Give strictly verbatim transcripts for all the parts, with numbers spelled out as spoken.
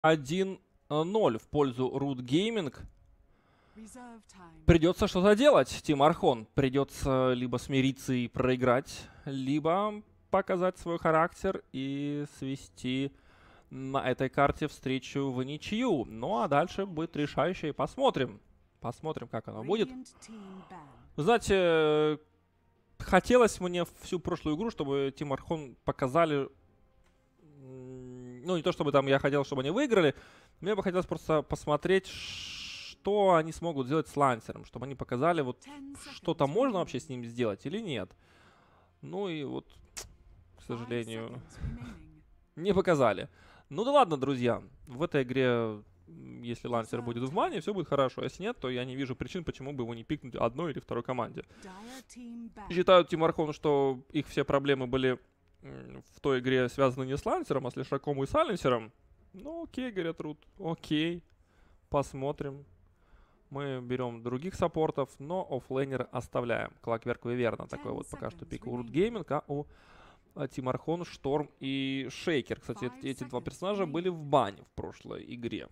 один ноль в пользу Root Gaming. Придется что-то делать, Team Archon. Придется либо смириться и проиграть, либо показать свой характер и свести на этой карте встречу в ничью. Ну а дальше будет решающее. Посмотрим. Посмотрим, как оно будет. Знаете, хотелось мне всю прошлую игру, чтобы Team Archon показали... Ну, не то чтобы там я хотел, чтобы они выиграли. Мне бы хотелось просто посмотреть, что они смогут сделать с лансером. Чтобы они показали, вот что-то можно вообще с ним сделать или нет. Ну и вот, к сожалению, не показали. Ну да ладно, друзья. В этой игре, если лансер будет в мане, все будет хорошо. Если нет, то я не вижу причин, почему бы его не пикнуть одной или второй команде. Считают Team Archon, что их все проблемы были в той игре связаны не с лансером, а с лишаком и сайленсером. Ну окей, говорят Root, окей, посмотрим. Мы берем других саппортов, но оффлейнер оставляем. Clockwork Wyvern такой вот пока что пик у Root Gaming, а у Team Archon Шторм и Шейкер. Кстати, эти, эти два персонажа были в бане в прошлой игре.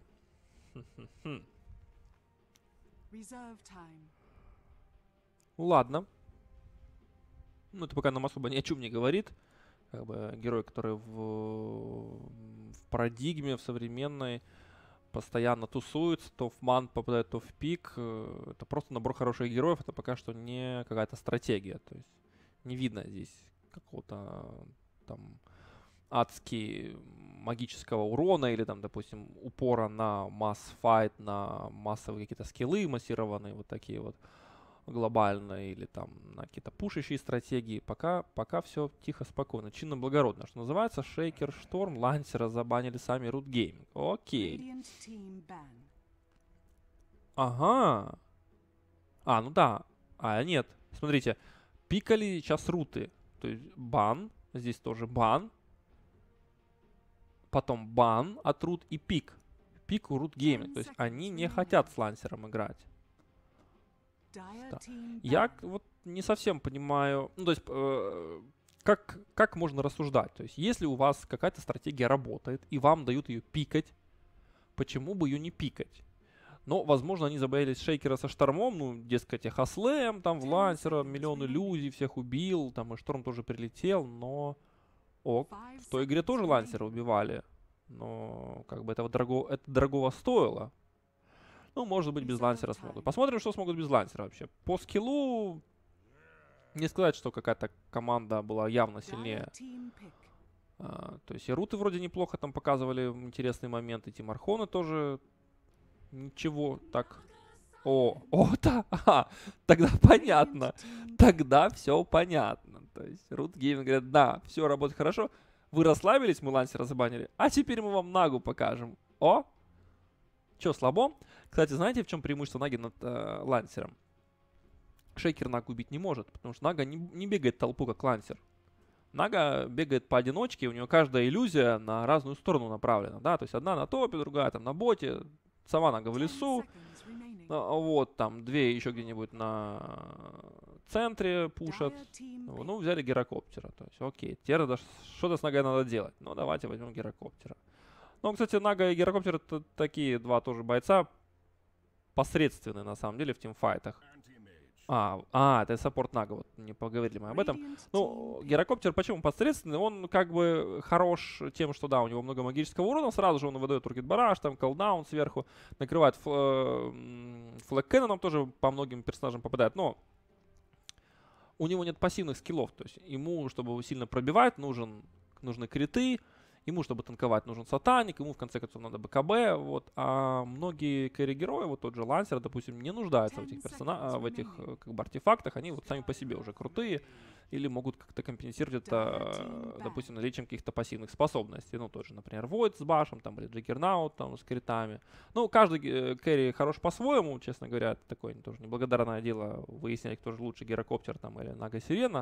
Ладно. Ну это пока нам особо ни о чем не говорит. Как бы герой, который в, в парадигме, в современной, постоянно тусуется, то в ман попадает, то в пик. Это просто набор хороших героев, это пока что не какая-то стратегия. То есть не видно здесь какого-то там адски магического урона или там, допустим, упора на масс-файт, на массовые какие-то скиллы массированные, вот такие вот. Глобально или там на какие-то пушащие стратегии. Пока, пока все тихо, спокойно, чинно, благородно. Что называется, Шейкер, Шторм, Лансера забанили сами Root Gaming. Окей. Ага. А, ну да. А, нет. Смотрите. Пикали сейчас руты. То есть бан. Здесь тоже бан. Потом бан от Root и пик. Пик у Root Gaming. То есть они не хотят с Лансером играть. Да. Я вот не совсем понимаю, ну то есть э, как, как можно рассуждать. То есть если у вас какая-то стратегия работает и вам дают ее пикать, почему бы ее не пикать? Но, возможно, они забоялись Шейкера со Штормом, ну, дескать, Хаслеем, там в Лансера миллион иллюзий, всех убил, там и Шторм тоже прилетел, но ок, в той игре тоже Лансера убивали, но как бы этого дорого, это дорогого стоило. Ну, может быть, без лансера смогут. Посмотрим, что смогут без лансера вообще. По скиллу не сказать, что какая-то команда была явно сильнее. А, то есть и руты вроде неплохо там показывали интересные моменты. Team Archon тоже ничего так. О, о, да, ага, тогда понятно. Тогда все понятно. То есть Root Gaming говорят, да, все работает хорошо. Вы расслабились, мы лансера забанили. А теперь мы вам Нагу покажем. О! Че, слабо? Кстати, знаете, в чем преимущество Наги над э, Лансером? Шейкер Нагу убить не может, потому что Нага не, не бегает в толпу, как Лансер. Нага бегает поодиночке, у него каждая иллюзия на разную сторону направлена, да, то есть одна на топе, другая там на боте, сама Нага в лесу, вот, там две еще где-нибудь на центре пушат, ну, взяли гирокоптера, то есть, окей, теперь что-то с Нагой надо делать, ну, давайте возьмем гирокоптера. Ну, кстати, Нага и Гирокоптер это такие два тоже бойца посредственные, на самом деле, в тимфайтах. А, а, это саппорт Нага, вот не поговорили мы об этом. Ну, Гирокоптер почему посредственный? Он как бы хорош тем, что да, у него много магического урона, сразу же он выдает Рукет Бараш, там колдаун сверху, накрывает флэг Кэнноном, тоже по многим персонажам попадает, но у него нет пассивных скиллов, то есть ему, чтобы его сильно пробивать, нужен, нужны криты. Ему, чтобы танковать, нужен сатаник, ему в конце концов надо БКБ, вот. А многие кэрри-герои, вот тот же Лансер, допустим, не нуждаются в этих, персона... в этих как бы, артефактах, они вот сами по себе уже крутые, или могут как-то компенсировать это, допустим, наличием каких-то пассивных способностей. Ну, тот же, например, Void с башем, там, или Джиггернаут, там, с критами. Ну, каждый кэрри хорош по-своему, честно говоря, это такое тоже неблагодарное дело выяснять, кто же лучше, Гирокоптер там или Нага Сирена.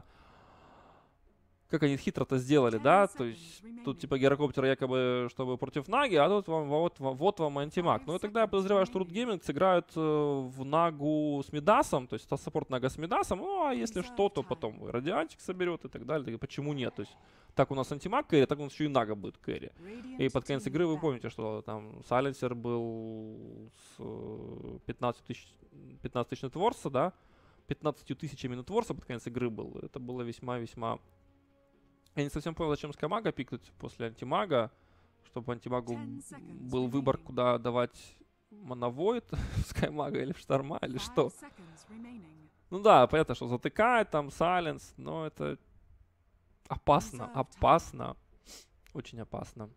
Как они хитро-то сделали, да, то есть тут типа Гирокоптер якобы, чтобы против Наги, а тут вам вот, вот вам антимаг. Ну и тогда я подозреваю, что Root Gaming сыграют э, в Нагу с Мидасом, то есть это саппорт Нага с Мидасом, ну а если что, то потом Радианчик соберет и так далее, и почему нет, то есть так у нас антимаг кэрри, так у нас еще и Нага будет кэрри. И под конец игры вы помните, что там Сайленсер был с пятнадцать тысяч нетворса, да? пятнадцатью тысячами нетворса под конец игры был. Это было весьма-весьма... Я не совсем понял, зачем Скаймага пикнуть после антимага, чтобы антимагу был выбор, куда давать Моновойд, Скаймага или Шторма, или что. Ну да, понятно, что затыкает там Сайленс, но это опасно, опасно, очень опасно.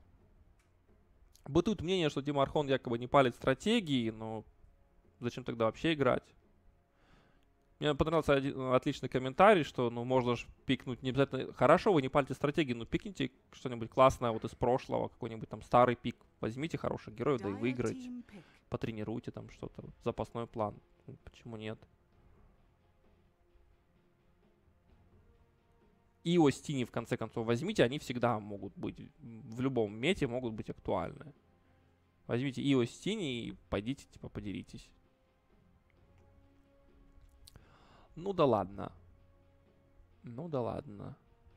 Бытует мнение, что Тим Архон якобы не палит стратегии, но зачем тогда вообще играть? Мне понравился один, отличный комментарий, что ну можно же пикнуть не обязательно. Хорошо, вы не палите стратегии, но пикните что-нибудь классное вот из прошлого, какой-нибудь там старый пик. Возьмите хороших героев, да и выиграйте. Потренируйте там что-то, вот, запасной план. Почему нет? И Остини, в конце концов, возьмите, они всегда могут быть, в любом мете могут быть актуальны. Возьмите и Остини и пойдите, типа, подеритесь. Ну да ладно. Ну да ладно.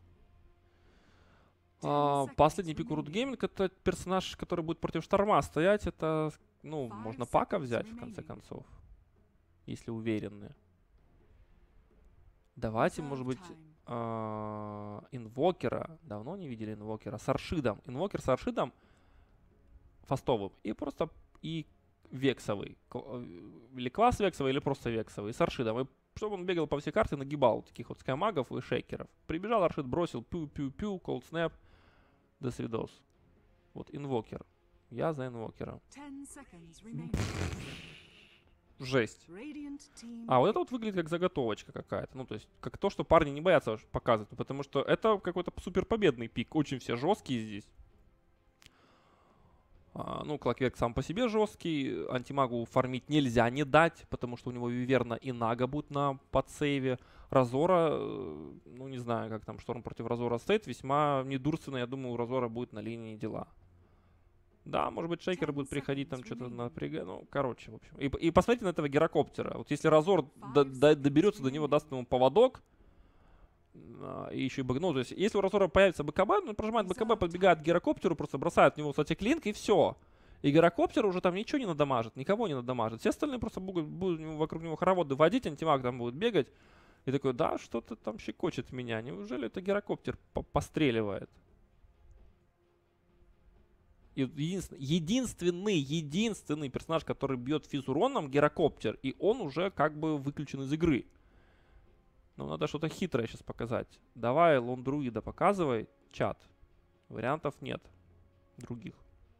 А, последний пик Root Gaming — это персонаж, который будет против Шторма стоять. Это, ну, можно Пака взять, в конце концов. Если уверены. Давайте, может быть, а, Инвокера. Давно не видели Инвокера. С Аршидом. Инвокер с Аршидом фастовым. И просто и вексовый. Или класс вексовый, или просто вексовый. С Аршидом. И чтобы он бегал по всей карте, нагибал таких вот скаймагов и шейкеров. Прибежал Аршид, бросил пю-пю-пю, колд снэп, до свидос. Вот инвокер. Я за инвокера. Жесть. А вот это вот выглядит как заготовочка какая-то. Ну, то есть, как то, что парни не боятся показывать. Потому что это какой-то супер победный пик. Очень все жесткие здесь. А, ну, Клокверк сам по себе жесткий. Антимагу фармить нельзя не дать, потому что у него Виверна и Нага будут на подсейве. Разора, ну, не знаю, как там Шторм против Разора стоит. Весьма недурственно, я думаю, у Разора будет на линии дела. Да, может быть, шейкеры будут приходить там что-то напрягать. Ну, короче, в общем. И, и посмотрите на этого гирокоптера. Вот если Разор до, до, доберется до него, даст ему поводок, и еще и БКБ. Ну, то есть, если у Разора появится БКБ, он прожимает БКБ, подбегает к гирокоптеру, просто бросает в него статик-линк, и все. И гирокоптер уже там ничего не надамажит, никого не надамажит. Все остальные просто будут, будут вокруг него хороводы водить, антимаг там будет бегать. И такой, да, что-то там щекочет меня. Неужели это гирокоптер постреливает? И единственный, единственный, единственный персонаж, который бьет физуроном, гирокоптер. И он уже как бы выключен из игры. Ну, надо что-то хитрое сейчас показать. Давай, лондруида показывай, чат. Вариантов нет. Других.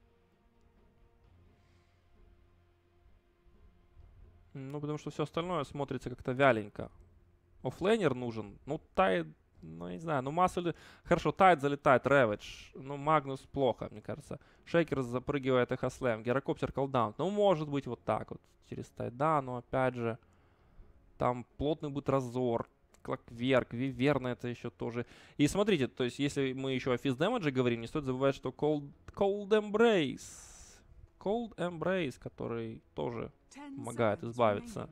Ну, потому что все остальное смотрится как-то вяленько. Оффлейнер нужен. Ну, Тайд, ну, не знаю. Ну, Массу... Хорошо, Тайд залетает, Рэвидж. Ну, Магнус плохо, мне кажется. Шейкер запрыгивает Эхо Слэм. Гирокоптер колдаун. Ну, может быть, вот так вот. Через Тайда, но опять же. Там плотный будет Разор. Клокверк, Виверна это еще тоже. И смотрите, то есть если мы еще о физ дэмэдже говорим, не стоит забывать, что Cold, Cold Embrace. Cold Embrace, который тоже помогает избавиться.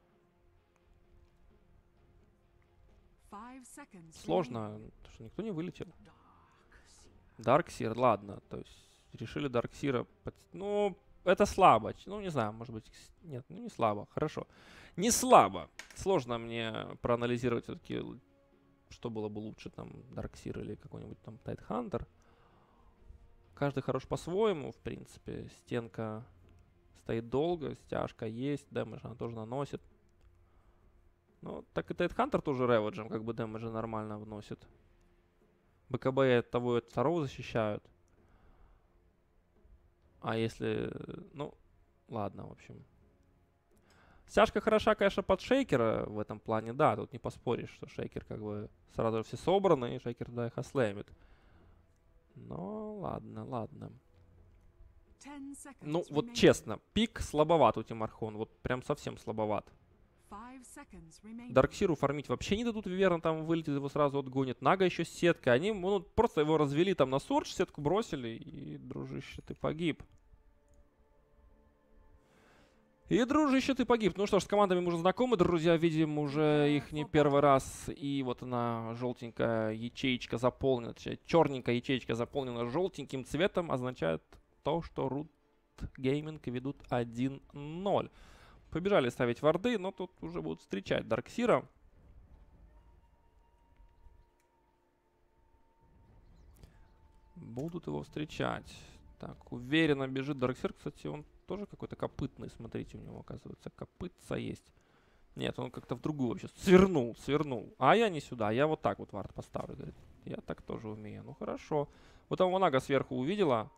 Сложно, потому что никто не вылетел. Дарксир, ладно, то есть решили Дарксира. Под... Ну, это слабо. Ну, не знаю, может быть, нет, ну не слабо, хорошо. Не слабо. Сложно мне проанализировать все-таки, что было бы лучше, там, Дарксир или какой-нибудь там Тайтхантер. Каждый хорош по-своему, в принципе. Стенка стоит долго, стяжка есть, дэмэдж она тоже наносит. Ну, так и Тайтхантер тоже реведжем, как бы дэмэджа нормально вносит. БКБ от того и от второго защищают. А если... Ну, ладно, в общем... Стяжка хороша, конечно, под шейкера в этом плане, да, тут не поспоришь, что шейкер как бы сразу же все собраны, и шейкер туда их ослэмит. Но ладно, ладно. Ну, вот честно, пик слабоват у Тимархон, вот прям совсем слабоват. Дарксиру фармить вообще не дадут, Виверна там вылетит, его сразу отгонит. Нага еще с сеткой, они ну, просто его развели там на Сордж, сетку бросили, и, дружище, ты погиб. И, дружище, ты погиб. Ну что ж, с командами мы уже знакомы, друзья. Видим уже их не первый раз. И вот она, желтенькая ячеечка заполнена, черненькая ячеечка заполнена желтеньким цветом. Означает то, что Root Gaming ведут один ноль. Побежали ставить варды, но тут уже будут встречать Дарксира. Будут его встречать. Так, уверенно бежит Дарксир. Кстати, он тоже какой-то копытный. Смотрите, у него, оказывается, копытца есть. Нет, он как-то в другую вообще. Свернул, свернул. А я не сюда, я вот так вот вард поставлю. Говорит, я так тоже умею. Ну, хорошо. Вот там Монага сверху увидела.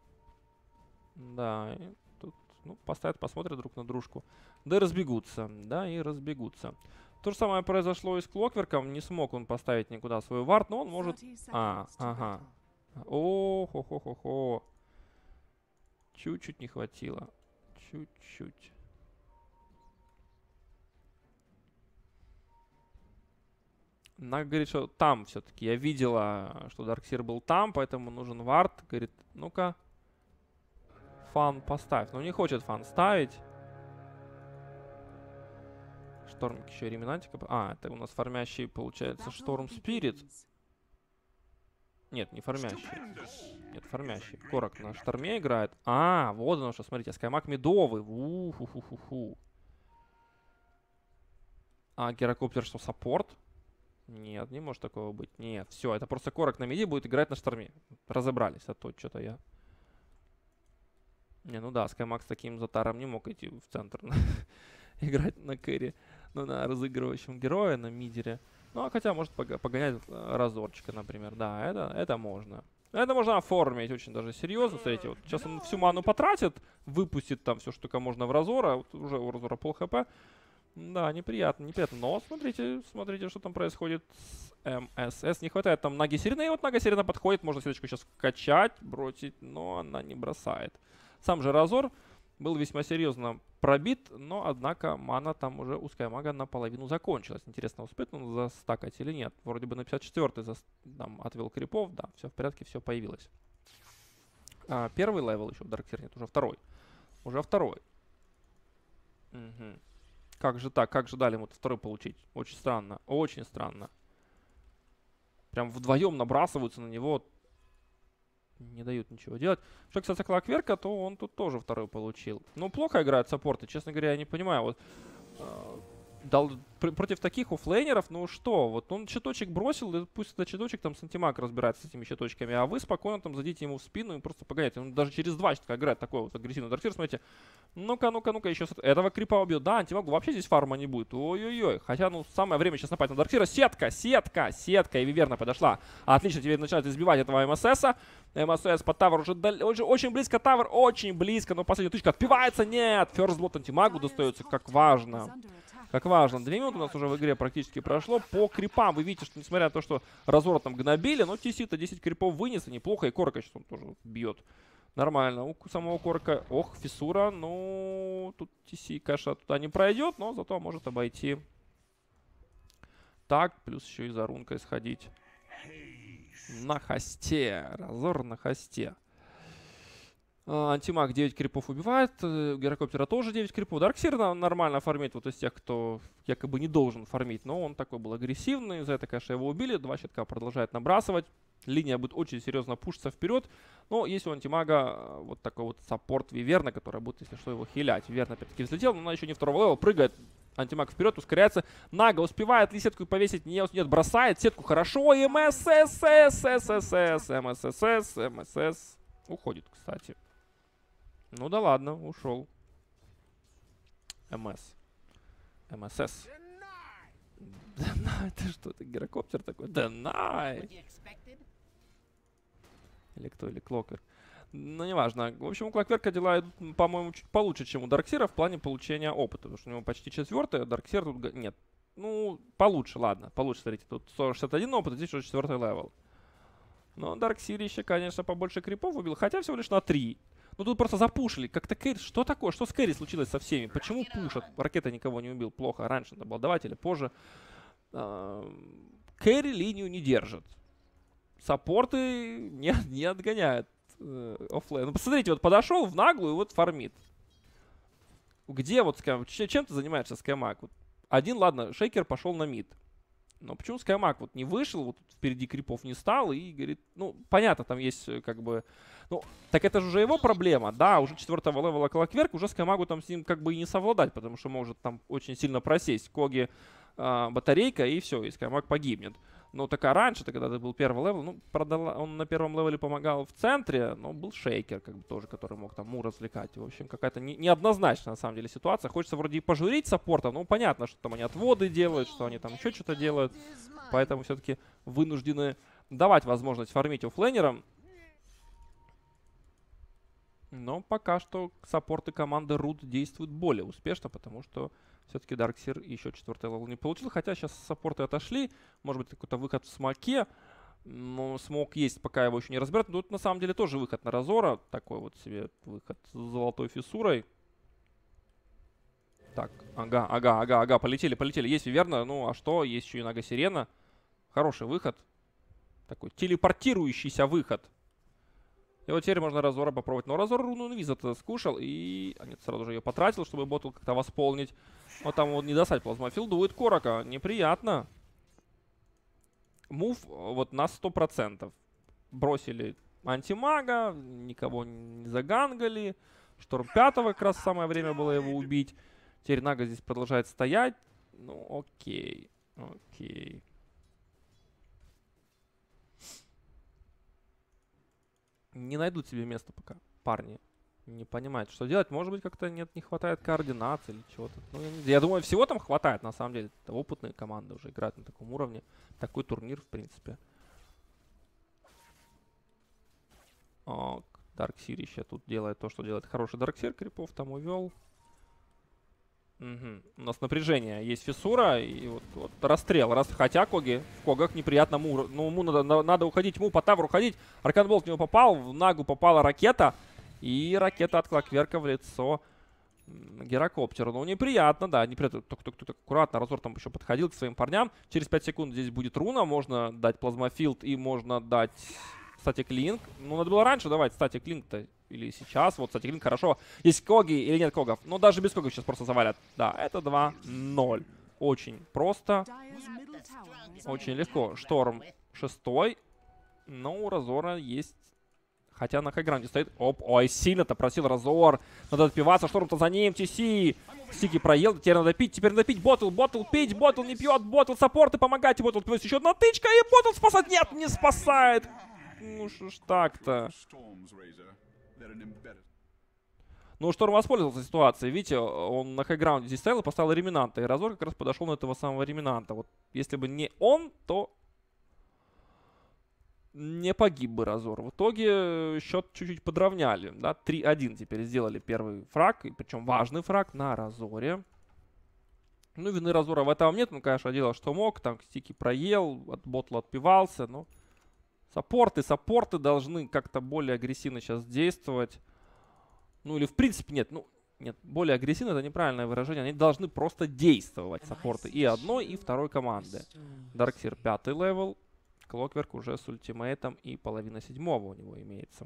Да, и тут, ну, поставят, посмотрят друг на дружку. Да и разбегутся. Да, и разбегутся. То же самое произошло и с Клокверком. Не смог он поставить никуда свой вард, но он может... А, ага. О-хо-хо-хо-хо. Чуть-чуть не хватило. Чуть-чуть. Она говорит, что там все-таки. Я видела, что Дарксир был там, поэтому нужен вард. Говорит, ну-ка. Фан поставь. Но не хочет фан ставить. Штормик еще и реминантика. А, это у нас фармящий, получается, Шторм Спирит. Нет, не фармящий. Нет, фармящий. Корок на шторме играет. А, вот оно что, смотрите, Скаймак медовый. У-ху-ху-ху-ху. А Герокоптер что, саппорт? Нет, не может такого быть. Нет, все, это просто Корок на миде будет играть на шторме. Разобрались, а то что-то я... Не, ну да, Скаймак с таким затаром не мог идти в центр играть на кэри. Ну, на разыгрывающем героя, на мидере. Ну, а хотя может погонять разорчика, например. Да, это, это можно. Это можно оформить очень даже серьезно. Смотрите, вот сейчас он всю ману потратит, выпустит там все, что только можно в разора. Вот уже у разора пол хп. Да, неприятно, неприятно. Но смотрите, смотрите, что там происходит с эм эс эс. Не хватает там Наги Сирена. И вот Нага Сирена подходит. Можно сеточку сейчас качать, бросить, но она не бросает. Сам же разор был весьма серьезно пробит, но, однако, мана там уже у Скаймага наполовину закончилась. Интересно, успеет он застакать или нет? Вроде бы на пятьдесят четвёртый за, там, отвел крипов. Да, все в порядке, все появилось. А, первый левел еще, Дарксир нет, уже второй. Уже второй. Угу. Как же так? Как же дали ему второй получить? Очень странно, очень странно. Прям вдвоем набрасываются на него. Не дают ничего делать. Что касается Клокверка, то он тут тоже второй получил. Ну, плохо играют саппорты, честно говоря, я не понимаю. Вот э, дал, пр против таких оффлейнеров, ну что, вот он щиточек бросил, и пусть этот щиточек там Сантимаг разбирается с этими щиточками, а вы спокойно там зайдите ему в спину и просто погоняйте. Он даже через два щитка играет такой вот агрессивный Дарксир. Смотрите, ну-ка, ну-ка, ну-ка, еще этого крипа убьет. Да, Антимагу вообще здесь фарма не будет. Ой-ой-ой. Хотя, ну, самое время сейчас напасть на Дарксира. Сетка, сетка, сетка. И Виверна подошла. Отлично, теперь начинают избивать этого эм эс эса. эм эс эс под тавер уже, дал... уже очень близко. Тавер очень близко. Но последняя тычка отпивается. Нет, ферстблот Антимагу достается. Как важно. Как важно. Две минуты у нас уже в игре практически прошло. По крипам вы видите, что несмотря на то, что разора там гнобили, но ти си-то десять крипов вынес. И неплохо. И Корка сейчас он тоже бьет. Нормально. У самого Корка. Ох, фиссура. Ну, тут ти си, конечно, туда не пройдет, но зато может обойти. Так, плюс еще и за рункой сходить. На хосте. Разор на хосте. А, Антимаг девять крипов убивает. Герокоптера тоже девять крипов. Дарксир нормально фармит. Вот из тех, кто якобы не должен фармить. Но он такой был агрессивный. За это, конечно, его убили. Два щитка продолжает набрасывать. Линия будет очень серьезно пушиться вперед. Но есть у Антимага вот такой вот саппорт Виверна, который будет, если что, его хилять. Виверна опять-таки взлетел, но она еще не второго левела. Прыгает. Антимаг вперед, ускоряется. Нага успевает ли сетку повесить? Нет, нет, бросает сетку. Хорошо. эм эс эс, эс эс эс эс, эм эс эс эс, эм эс эс. Уходит, кстати. Ну да ладно, ушел. эм эс. эм эс эс. Денай, ты что, ты гирокоптер такой? Денай! Или кто, или Клокверк. Ну, неважно. В общем, у Клокверка дела идут, по-моему, чуть получше, чем у Дарксира в плане получения опыта. Потому что у него почти четвертый, а Дарксир тут... Нет. Ну, получше, ладно. Получше, смотрите. Тут сто шестьдесят один опыт, а здесь уже четвертый левел. Но Дарксир еще, конечно, побольше крипов убил. Хотя всего лишь на три. Ну, тут просто запушили. Как-то Кэрри... Что такое? Что с Кэрри случилось со всеми? Почему пушат? Ракета никого не убил. Плохо. Раньше надо было давать или позже. Кэрри линию не держит. Саппорты не, не отгоняют э, оффлейн. Ну, посмотрите, вот подошел в наглую и вот фармит. где вот Skymag, чем ты занимаешься, Skymag? Вот один, ладно, Шейкер пошел на мид. Но почему Skymag вот не вышел, вот впереди крипов не стал и говорит, ну, понятно, там есть как бы, ну, так это же уже его проблема, да, уже четвертого левела Clockwork, уже Skymag'у там с ним как бы и не совладать, потому что может там очень сильно просесть Коги э, батарейка и все, и Skymag погибнет. Но так а раньше, когда ты был первый левел, ну, правда, он на первом левеле помогал в центре, но был Шейкер, как бы тоже, который мог там Му развлекать. В общем, какая-то не, неоднозначная, на самом деле, ситуация. Хочется вроде и пожурить саппорта, но понятно, что там они отводы делают, что они там еще что-то делают. Поэтому все-таки вынуждены давать возможность фармить оффлейнерам. Но пока что саппорты команды Root действуют более успешно, потому что все-таки Дарксир еще четвертый левел не получил. Хотя сейчас саппорты отошли. Может быть, какой-то выход в смоке. Но смок есть, пока его еще не разбирают. Но тут на самом деле тоже выход на Разора. Такой вот себе выход с золотой фиссурой. Так, ага, ага, ага, ага. Полетели, полетели. Есть Виверна. Ну, а что? Есть еще и Нага Сирена. Хороший выход. Такой телепортирующийся выход. И вот теперь можно Разора попробовать. Но Разор руну инвиза-то скушал. И... А нет, сразу же ее потратил, чтобы ботл как-то восполнить. Вот там вот не достать плазмофилд. Дует Корока. Неприятно. Мув вот на сто процентов. Бросили антимага. Никого не загангали. Шторм пятого как раз самое время было его убить. Теперь Нага здесь продолжает стоять. Ну, окей. Окей. Не найдут себе место пока парни. Не понимают, что делать. Может быть, как-то нет, не хватает координации или чего-то. Ну, я, я думаю, всего там хватает, на самом деле. Это опытные команды уже играют на таком уровне. Такой турнир, в принципе. О, Дарксир еще тут делает то, что делает хороший Дарксир. Крипов там увел. Угу. У нас напряжение. Есть фиссура и вот, вот расстрел. Раз, хотя Коги в Когах неприятно Му. Ну, Му надо, надо уходить. Му по тавру уходить. Арканболт в него попал. В Нагу попала ракета. И ракета от Клокверка в лицо Герокоптеру. Ну, неприятно, да. Неприятно. Тук-тук-тук. Аккуратно. Разор там еще подходил к своим парням. Через пять секунд здесь будет руна. Можно дать плазмофилд и можно дать статик линк. Ну, надо было раньше давать статик линк-то. Или сейчас. Вот, статик линк хорошо. Есть Коги или нет Когов. Но даже без Когов сейчас просто завалят. Да, это два ноль. Очень просто. Очень легко. Шторм шестой. Но у Разора есть... Хотя на хайграунде стоит. Оп, ой, сильно-то просил Разор. Надо отпиваться. Шторм-то за ним. ТС. Стики проел. Теперь надо пить. Теперь надо пить. Ботл, ботл, пить. Ботл не пьет. Ботл саппорты помогайте. Ботл пьет. Еще одна тычка. И ботл спасать. Нет, не спасает. Ну что ж так-то. Ну, Шторм воспользовался ситуацией. Видите, он на хайграунде здесь стоял и поставил реминанта. И Разор как раз подошел на этого самого реминанта. Вот если бы не он, то... не погиб бы Разор. В итоге счет чуть-чуть подровняли. Да? три один теперь сделали первый фраг. И причем важный фраг на Разоре. Ну, вины Разора в этом нет. Ну, конечно, делал, что мог. Там стики проел, от ботла отпивался. Но саппорты, саппорты должны как-то более агрессивно сейчас действовать. Ну, или в принципе нет. Ну, нет, более агрессивно — это неправильное выражение. Они должны просто действовать, саппорты и одной, и второй команды. Дарксир пятый левел. Клокверк уже с ультимейтом и половина седьмого у него имеется.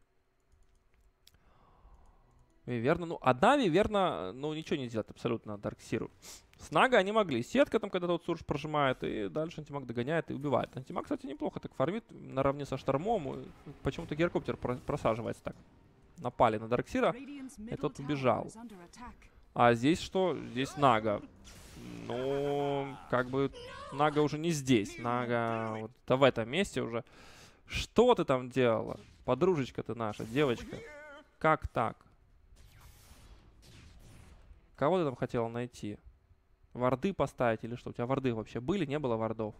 Виверна, ну, одна Виверна, ну, ничего не сделать абсолютно Дарксиру. С Нага они могли. Сетка там, когда тот Сурж прожимает, и дальше Антимаг догоняет и убивает. Антимаг, кстати, неплохо так фармит наравне со Штормом. Почему-то Герокоптер просаживается так. Напали на Дарксира, и тот убежал. А здесь что? Здесь Нага. Ну, как бы Нага уже не здесь. Нага вот да в этом месте уже. Что ты там делала? Подружечка ты наша, девочка. Как так? Кого ты там хотела найти? Варды поставить или что? У тебя варды вообще были? Не было вардов?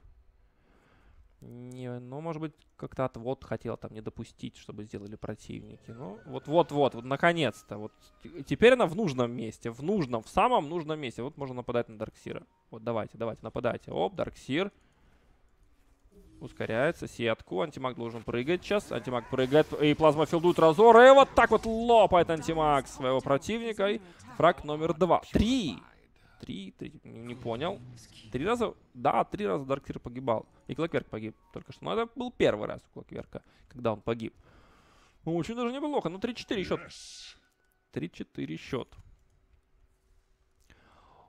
Не, ну, может быть, как-то отвод хотела там не допустить, чтобы сделали противники. Ну, вот-вот-вот, вот, наконец-то. Вот теперь она в нужном месте. В нужном, в самом нужном месте. Вот можно нападать на Дарксира. Вот давайте, давайте, нападайте. Оп, Дарксир. Ускоряется, сетку. Антимаг должен прыгать сейчас. Антимаг прыгает. И плазмофилдует Разора. И вот так вот лопает Антимаг своего противника. И фраг номер два. Три. Три, три, не, не понял. Три раза, да, три раза Дарксир погибал. И Клокверк погиб только что. Но это был первый раз у Клокверка, когда он погиб. Ну, очень даже неплохо. Ну, три-четыре счет. три-четыре счет.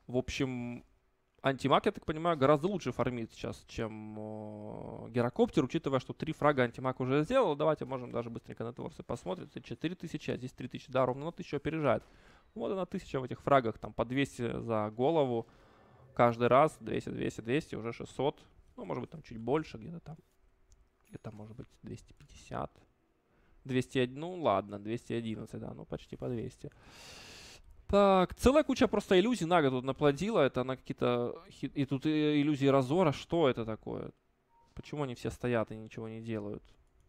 В общем, антимаг, я так понимаю, гораздо лучше фармит сейчас, чем э, Герокоптер, учитывая, что три фрага антимаг уже сделал. Давайте можем даже быстренько на творцы посмотреть. четыре тысячи, а здесь три тысячи. Да, ровно на тысячу опережает. Вот она тысяча в этих фрагах, там по двести за голову. Каждый раз двести, двести, двести, уже шестьсот. Ну, может быть, там чуть больше, где-то там. Где-то, может быть, двести пятьдесят. двести один, ну ладно, двести одиннадцать, да, ну почти по двести. Так, целая куча просто иллюзий Нага тут наплодила. Это она какие-то... И тут иллюзии Разора. Что это такое? Почему они все стоят и ничего не делают?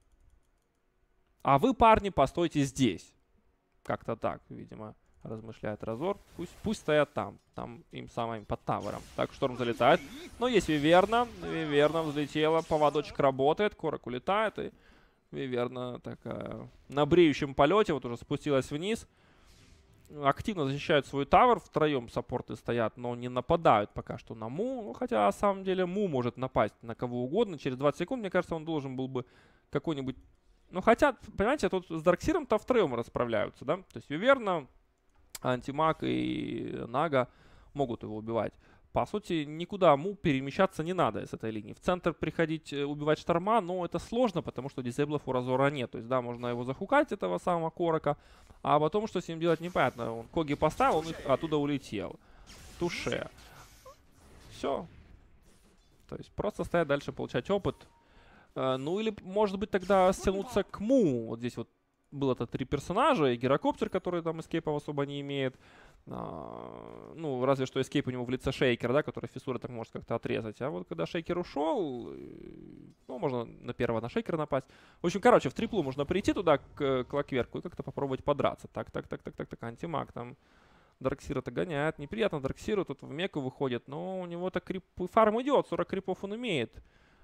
А вы, парни, постойте здесь. Как-то так, видимо, размышляет Разор. Пусть, пусть стоят там. Там им самым под тавером. Так, Шторм залетает. Но есть Виверна. Виверна взлетела. Поводочек работает. Корок улетает. И Виверна такая на бреющем полете. Вот уже спустилась вниз. Активно защищают свой тавер. Втроем саппорты стоят, но не нападают пока что на Му. Ну, хотя, на самом деле, Му может напасть на кого угодно. Через двадцать секунд, мне кажется, он должен был бы какой-нибудь... Ну, хотя, понимаете, тут с Дарксиром-то втроем расправляются, да? То есть Виверна, Антимаг и Нага могут его убивать. По сути, никуда Му перемещаться не надо с этой линии. В центр приходить убивать Шторма, но это сложно, потому что дизейблов у Разора нет. То есть, да, можно его захукать, этого самого Корока, а потом, что с ним делать, непонятно. Он Коги поставил, он оттуда улетел. Туше. Все. То есть, просто стоять дальше, получать опыт. Ну, или, может быть, тогда стянуться к Му. Вот здесь вот было это три персонажа, и Герокоптер, который там эскейпов особо не имеет. А, ну, разве что эскейп у него в лице Шейкера, да, который фиссура так может как-то отрезать. А вот когда Шейкер ушел, ну, можно на первого на Шейкера напасть. В общем, короче, в триплу можно прийти туда к Клокверку и как-то попробовать подраться. Так, так, так, так, так, так, антимаг там Дарксира-то гоняет. Неприятно Дарксиру, тут в меку выходит, но у него-то крип... фарм идет, сорок крипов он умеет.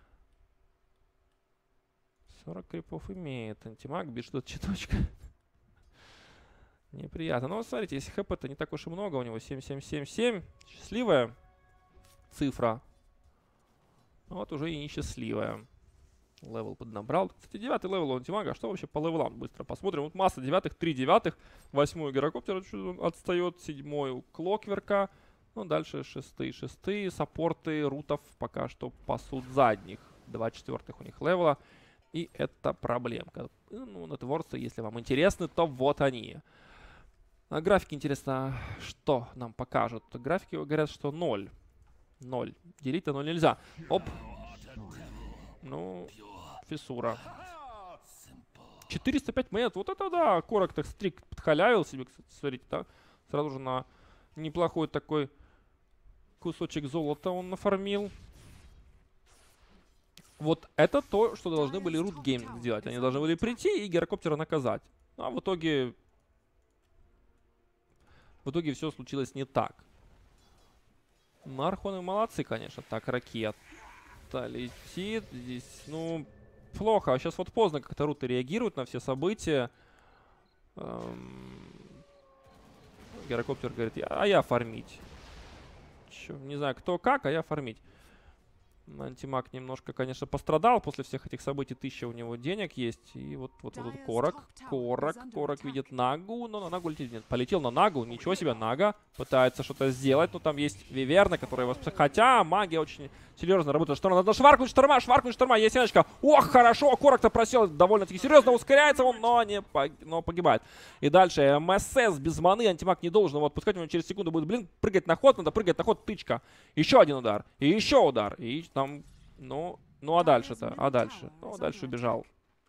сорок крипов имеет. Антимаг, бежит тут чуточка. Неприятно. Но смотрите, если хп-то не так уж и много, у него семь семь семь семь. Счастливая цифра. Вот уже и несчастливая. Левел поднабрал. Кстати, девятый левел у Антимага. Что вообще по левелам? Быстро посмотрим. Вот масса девятых, три девятых. Восьмой Герокоптер отстает. Седьмой у Клокверка. Ну, дальше шестые, шестые. Саппорты рутов пока что пасут задних. Два четвертых у них левела. И это проблемка. Ну, на Творце, если вам интересны, то вот они. А графики, интересно, что нам покажут? Графики говорят, что ноль. ноль. Делить на ноль нельзя. Оп. Ну, фиссура. четыреста пять монет. Вот это да. Корок так стрик подхалявил себе, кстати, смотрите, да. Сразу же на неплохой такой кусочек золота он нафармил. Вот это то, что должны были Root Gaming сделать. Они должны были прийти и Герокоптера наказать. А в итоге... В итоге все случилось не так. Мархоны молодцы, конечно. Так, ракета летит. Здесь, ну, плохо. А сейчас вот поздно как-то руты реагируют на все события. Эм... Герокоптер говорит, а я фармить. Чё, не знаю, кто как, а я фармить. Антимаг немножко, конечно, пострадал после всех этих событий. Тысяча у него денег есть. И вот, вот, вот тут Корок. Корок. Корок видит Нагу, но на Нагу летит. Нет, полетел на Нагу. Ничего себе, Нага пытается что-то сделать. Но там есть Виверна, которая его... Хотя магия очень серьезно работает. Шторм, надо шваркнуть Шторма, шваркнуть Шторма. Есть Сеночка. Ох, хорошо. Корок-то просел довольно-таки серьезно. Ускоряется он, но не пог... но погибает. И дальше МСС без маны. Антимаг не должен его отпускать. У него через секунду будет, блин, прыгать на ход. Надо прыгать на ход. Тычка. Еще один удар. И еще удар. И там, ну, ну а дальше-то? А дальше? Ну, а дальше убежал.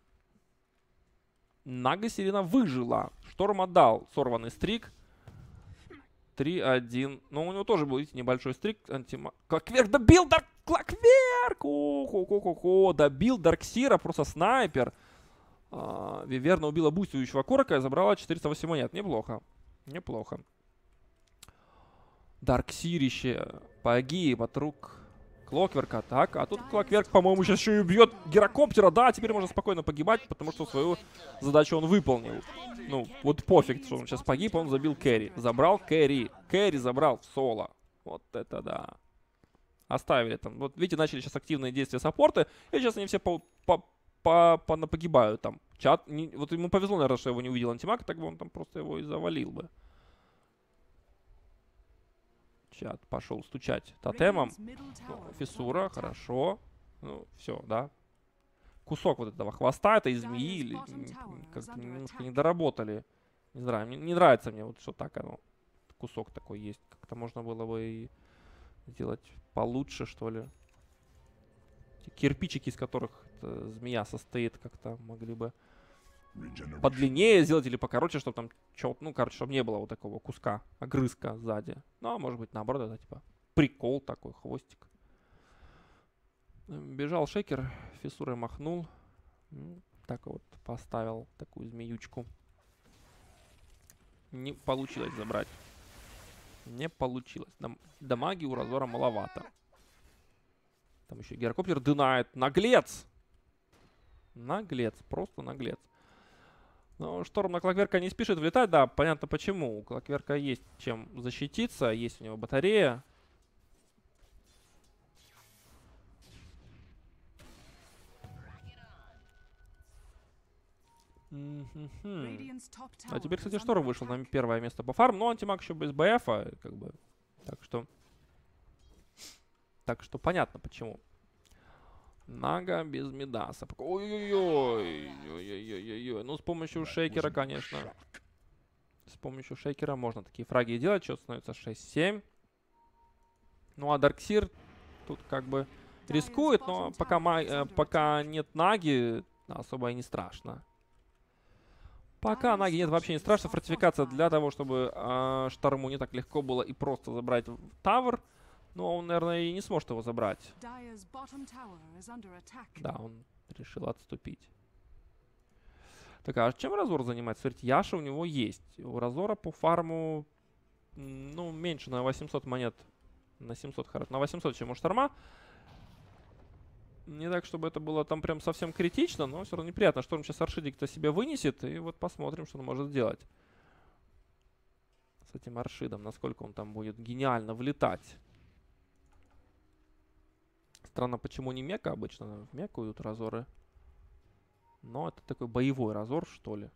Нага Сирена выжила. Шторм отдал сорванный стрик. три один. Ну, у него тоже был, видите, небольшой стрик. Антимаг. Клокверк добил Дарк... Клокверк! О-хо-хо-хо-хо. Добил Дарксира. Просто снайпер. А, Виверна убила бустующего Корока и забрала четыреста восемь монет. Неплохо. Неплохо. Дарксирище погиб от рук Клокверка. Так, а тут Клокверк, по-моему, сейчас еще и убьет Герокоптера. Да, теперь можно спокойно погибать, потому что свою задачу он выполнил. Ну, вот пофиг, что он сейчас погиб, он забил кэрри. Забрал кэрри. Кэрри забрал в соло. Вот это да. Оставили там. Вот видите, начали сейчас активные действия саппорты. И сейчас они все по, по, по, по, погибают там. Чат, не, вот ему повезло, наверное, что его не увидел Антимаг, так бы он там просто его и завалил бы. Сейчас пошел стучать тотемом. Ну, фиссура, хорошо. Ну, все, да. Кусок вот этого хвоста, этой змеи, или как-то немножко не доработали. Не знаю, мне не нравится мне вот, что так оно. Кусок такой есть. Как-то можно было бы и сделать получше, что ли. Эти кирпичики, из которых змея состоит, как-то могли бы подлиннее сделать или покороче, чтобы там что-то, ну, короче, чтобы не было вот такого куска, огрызка сзади. Ну, а может быть, наоборот, это типа прикол такой, хвостик. Бежал шейкер, фиссурой махнул. Так вот поставил такую змеючку. Не получилось забрать. Не получилось. Дам дамаги у Разора маловато. Там еще гирокоптер дынает. Наглец! Наглец, просто наглец. Но шторм на Клокверка не спешит влетать. Да, понятно почему. У Клокверка есть чем защититься. Есть у него батарея. Mm-hmm. А теперь, кстати, Шторм вышел на первое место по фарм, но антимаг еще без БФа, как бы. Так что... Так что понятно почему. Нага без Мидаса. Ой-ой-ой. Ой-ой-ой. Ну, с помощью шейкера, конечно. С помощью шейкера можно такие фраги делать. Счет становится шесть семь. Ну, а Дарксир тут как бы рискует, но пока, э, пока нет Наги, особо и не страшно. Пока Наги нет, вообще не страшно. Фортификация для того, чтобы э, Шторму не так легко было и просто забрать Тавр. Но он, наверное, и не сможет его забрать. Да, он решил отступить. Так, а чем Разор занимается? Смотрите, Яша у него есть. У Разора по фарму, ну, меньше на восемьсот монет. На семьсот, хорошо. На восемьсот, чем у Шторма. Не так, чтобы это было там прям совсем критично, но все равно неприятно. Шторм сейчас Аршидик-то себе вынесет, и вот посмотрим, что он может сделать. С этим Аршидом, насколько он там будет гениально влетать. Странно, почему не мека обычно. В меку идут Разоры. Но это такой боевой Разор, что ли.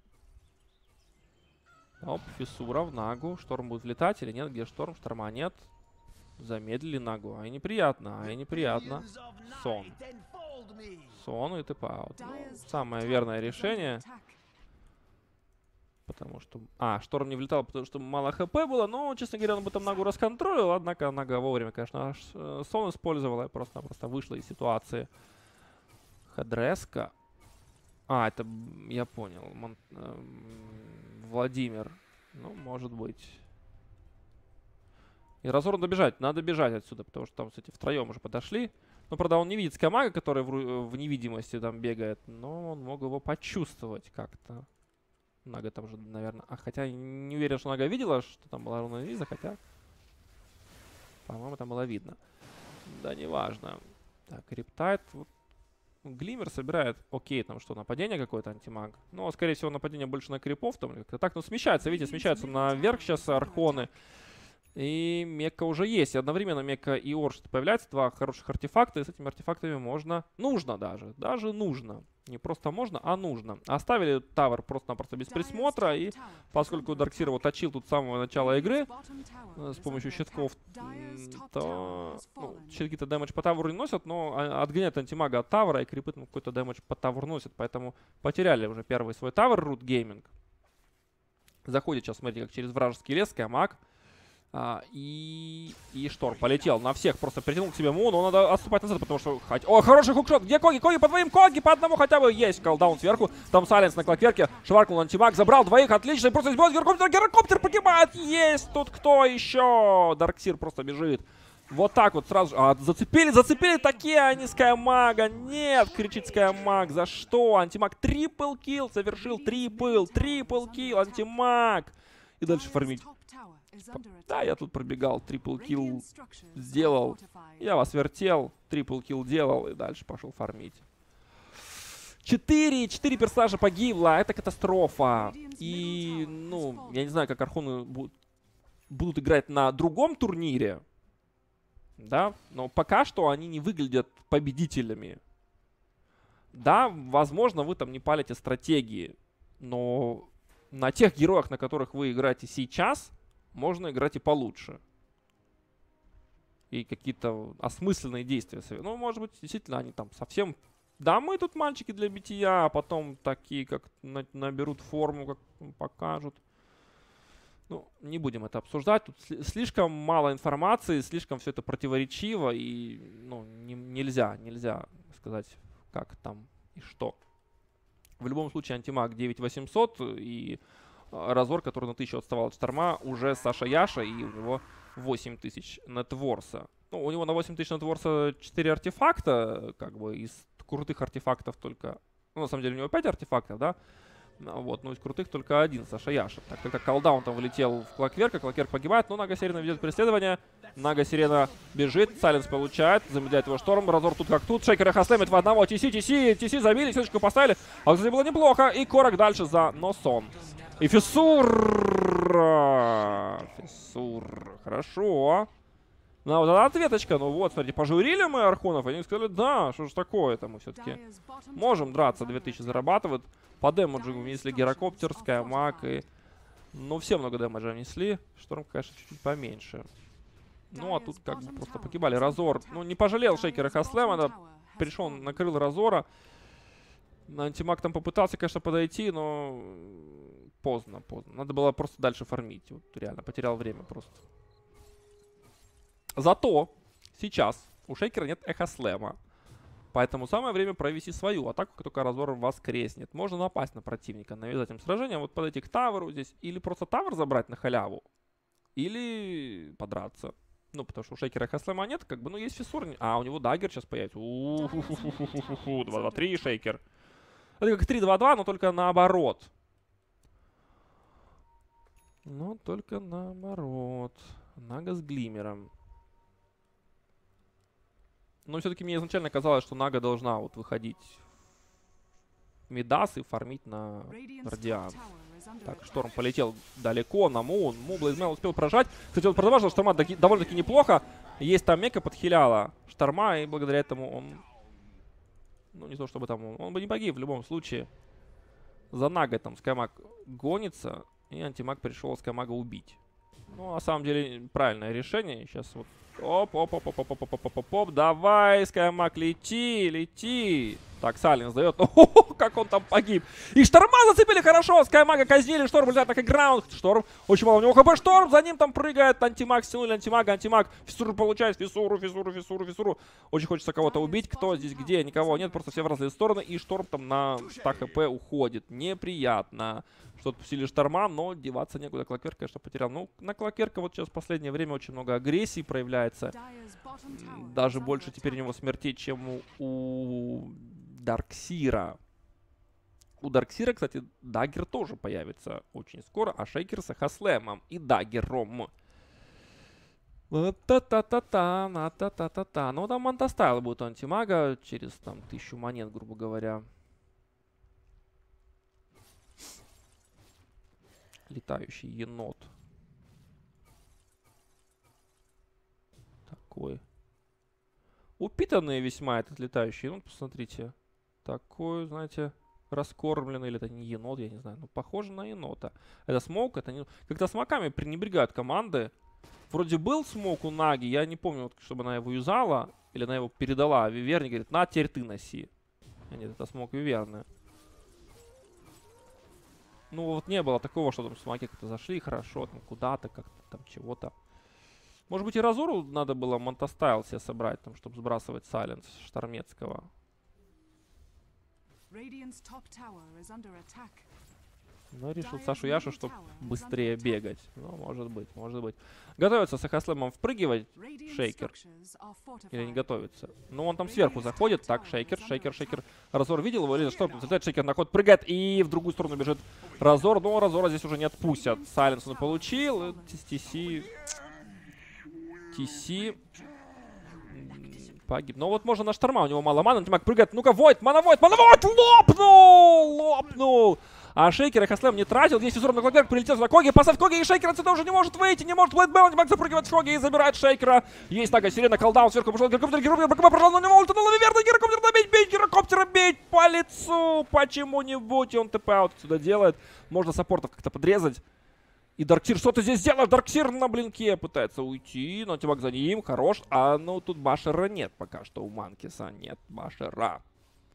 Оп, фиссура в Нагу. Шторм будет влетать или нет? Где Шторм? Шторма нет. Замедлили Нагу. Ай, неприятно, ай, неприятно. Сон. Сон и тэп-аут. Ну, самое верное решение. Потому что... А, Шторм не влетал, потому что мало хп было. Но, честно говоря, он бы там Нагу расконтролил. Однако Нага вовремя, конечно, аж сон использовала. Просто-напросто вышла из ситуации. Хедреска. А, это... Я понял. Мон... Владимир. Ну, может быть... И Разору надо бежать. Надо бежать отсюда, потому что там, кстати, втроем уже подошли. Ну, правда, он не видит скамага, который в, в невидимости там бегает. Но он мог его почувствовать как-то. Нага там же, наверное... А, хотя не уверен, что Нага видела, что там была руна Виза, хотя... По-моему, там было видно. Да, неважно. Так, Рептайд. Вот. Глиммер собирает, окей, там что, нападение какое-то антимаг. Но, скорее всего, нападение больше на крипов. Там как-то так, ну, смещается, видите, смещаются наверх сейчас архоны. И Мекка уже есть. И одновременно Мекка и Орш появляются. Два хороших артефакта. И с этими артефактами можно... Нужно даже. Даже нужно. Не просто можно, а нужно. Оставили Тавр просто-напросто без присмотра. И поскольку Дарксир его точил тут с самого начала игры с помощью щитков, то ну, щитки-то дэмэдж по Тавру не носят, но отгоняют антимага от Тавра, и крипы там какой-то дэмэдж по Тавру носят. Поэтому потеряли уже первый свой Тавр, Root Gaming. Заходит сейчас, смотрите, как через вражеский лес, Скамаг. А, и, и Шторм полетел на всех, просто притянул к себе Му, но надо отступать назад, потому что... О, хороший хукшот! Где Коги? Коги по двоим! Коги по одному хотя бы есть! Колдаун сверху, там Сайленс на Клокверке, шваркнул антимаг, забрал двоих, отлично, и просто сбил гирокоптер, гирокоптер погибает! Есть тут кто еще? Дарксир просто бежит. Вот так вот сразу же. А, зацепили, зацепили такие они Скаймага. Нет, кричит Скаймаг. За что? Антимаг трипл килл совершил. Трипл, трипл килл, антимаг. И дальше фармить. Да, я тут пробегал, трипл килл сделал. Я вас вертел, трипл килл делал и дальше пошел фармить. Четыре, четыре персонажа погибло, это катастрофа. И, ну, я не знаю, как Архоны будут, будут играть на другом турнире. Да, но пока что они не выглядят победителями. Да, возможно, вы там не палите стратегии, но на тех героях, на которых вы играете сейчас, можно играть и получше. и какие-то осмысленные действия. Ну, может быть, действительно, они там совсем... Да, мы тут мальчики для бития, а потом такие, как на наберут форму, как покажут. Ну, не будем это обсуждать. Тут слишком мало информации, слишком все это противоречиво, и ну, не, нельзя, нельзя сказать, как там и что. В любом случае, антимаг девять восемьсот и Разор, который на тысячу отставал от Шторма, уже Саша Яша, и у него восемь тысяч нетворса. Ну, у него на восемь тысяч нетворса четыре артефакта, как бы из крутых артефактов только... Ну, на самом деле у него пять артефактов, да? Вот, но из крутых только один Саша Яша. Так, только колдаун там влетел в Клокверка, Клокверк погибает, но Нага Сирена ведет преследование. Нага Сирена бежит, Сайленс получает, замедляет его Шторм. Разор тут как тут, Шейкер их ослемит в одного. Тиси, Тиси, Тиси забили, сеточку поставили. А, кстати, было неплохо. И Корок дальше за Носон. И Фисур! Фисур, хорошо. Ну, вот эта ответочка, ну вот, смотрите, пожурили мы Архонов, они сказали, да, что ж такое-то, мы все-таки можем драться, две тысячи зарабатывают. По демеджу внесли Гирокоптер, Скаймаг, и... Ну, все много демеджа внесли, Шторм, конечно, чуть-чуть поменьше. Ну, а тут как бы просто погибали. Разор, ну, не пожалел Шейкера Хаслема, пришел, накрыл Разора. Антимаг там попытался, конечно, подойти, но поздно, поздно. Надо было просто дальше фармить, вот, реально, потерял время просто. Зато сейчас у Шейкера нет эхослема. Поэтому самое время провести свою атаку, как только Разор воскреснет. Можно напасть на противника, навязать им сражение, вот подойти к таверу здесь. Или просто тавер забрать на халяву. Или подраться. Ну, потому что у Шейкера эхослема нет, как бы, ну, есть Фисур. А, у него даггер сейчас появится. У-ху-ху-ху-ху-ху. два два три Шейкер. Это как три два два, но только наоборот. Но только наоборот. Нага с Глимером. Но все-таки мне изначально казалось, что Нага должна вот выходить в Мидас и фармить на Радиан. Так, Шторм полетел далеко на Мун. Му Блейзмейл успел прожать. Кстати, вот продавал Шторма довольно-таки неплохо. Есть там мека подхиляла Шторма, и благодаря этому он... Ну, не то чтобы там... Он, он бы не погиб в любом случае. За Нагой там Скаймаг гонится, и антимаг пришел Скаймага убить. Ну, на самом деле, правильное решение. Сейчас вот... Оп-оп-оп-оп-оп-оп-оп-оп-оп. Давай, Скаймаг, лети, лети. Так, Сайленс дает. О, как он там погиб. И Шторма зацепили хорошо. Скаймага казнили. Шторм улетает на хэграунд. Шторм. Очень мало у него хп. Шторм. За ним там прыгает. Антимаг. Стянули антимага. Антимаг. Фиссуру получает. Фиссуру, фиссуру, фиссуру, фиссуру. Очень хочется кого-то убить. Кто здесь где? Никого нет. Просто все в разные стороны. И Шторм там на сто хп уходит. Неприятно. Что-то пустили Шторма, но деваться некуда. Клокверк, конечно, потерял. Ну, на Клокверка вот сейчас в последнее время очень много агрессии проявляется. Даже больше теперь у него смертей, чем у, у Дарксира. У Дарксира, кстати, даггер тоже появится очень скоро, а Шейкер с эхослемом и даггером. Та-та-та-та, та-та-та-та. Ну, там Мантастайл будет у антимага через там тысячу монет, грубо говоря. Летающий енот. Такой. Упитанный весьма этот летающий енот, посмотрите. Такой, знаете, раскормленный. Или это не енот, я не знаю. Но похоже на енота. Это смоук, это не... Как-то смоками пренебрегают команды. Вроде был смоук у Наги, я не помню, вот, чтобы она его юзала. Или она его передала. Виверне говорит, на, теперь ты носи. А нет, это смоук Виверны. Ну, вот не было такого, что там смоки как-то зашли хорошо, там куда-то, как-то там чего-то. Может быть, и Разору надо было Мантастайл себе собрать, там, чтобы сбрасывать Сайленс Штормецкого. Но решил Сашу Яшу, чтобы быстрее бегать. Ну, может быть, может быть. Готовится с эхослемом впрыгивать Шейкер. Или не готовится? Ну, он там сверху заходит. Так, Шейкер, Шейкер, Шейкер. Разор видел его? Или что? Залетает Шейкер на ход, прыгает и в другую сторону бежит Разор. Но Разора здесь уже не отпустят. Сайленс он получил. Тиси. Тиси. Погиб. Но вот можно на Шторма. У него мало маны. Антимаг прыгает. Ну-ка, Войд, мана-Войд, мана-Войд! Лопнул! Лопнул! А Шейкер эхослем не тратил. Здесь Фиссур на Клокверк прилетел сюда Коги. Поставь Коги, и Шейкер отсюда уже не может выйти. Не может. Блэдбелл, Антимаг запрыгивает с Коги и забирает Шейкера. Есть Нага Сирена, колдаун сверху пошел. Гирокоптер, Гирокоптер, БКБ прошел, но не может. Ну, Лаверна, Гирокоптер добить, бить, Гирокоптера бить по лицу. Почему-нибудь. И он ТП аут отсюда делает. Можно саппортов как-то подрезать. И Дарксир, что ты здесь сделал? Дарксир на блинке пытается уйти, но Антимаг за ним, хорош. А ну тут башера нет пока что у Манкиса, нет башера.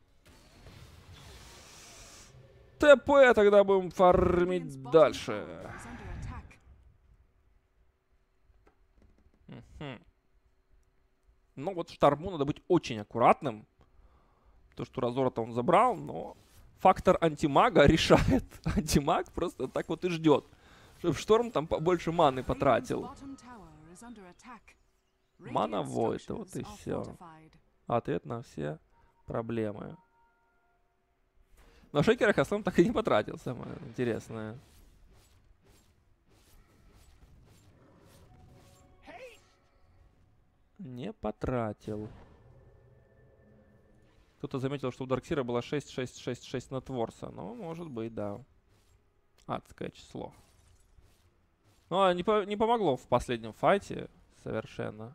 ТП тогда будем фармить дальше. Угу. Ну вот Шторму надо быть очень аккуратным. То, что Разора-то он забрал, но фактор антимага решает. Антимаг просто так вот и ждет, чтобы Шторм там побольше маны потратил. Мана Войд, вот и все. Ответ на все проблемы. Но Шейкера Хаслам так и не потратил, самое интересное. Не потратил. Кто-то заметил, что у Дарксира было шесть шесть шесть шесть на Творса. Ну, может быть, да. Адское число. Но не, по не помогло в последнем файте совершенно.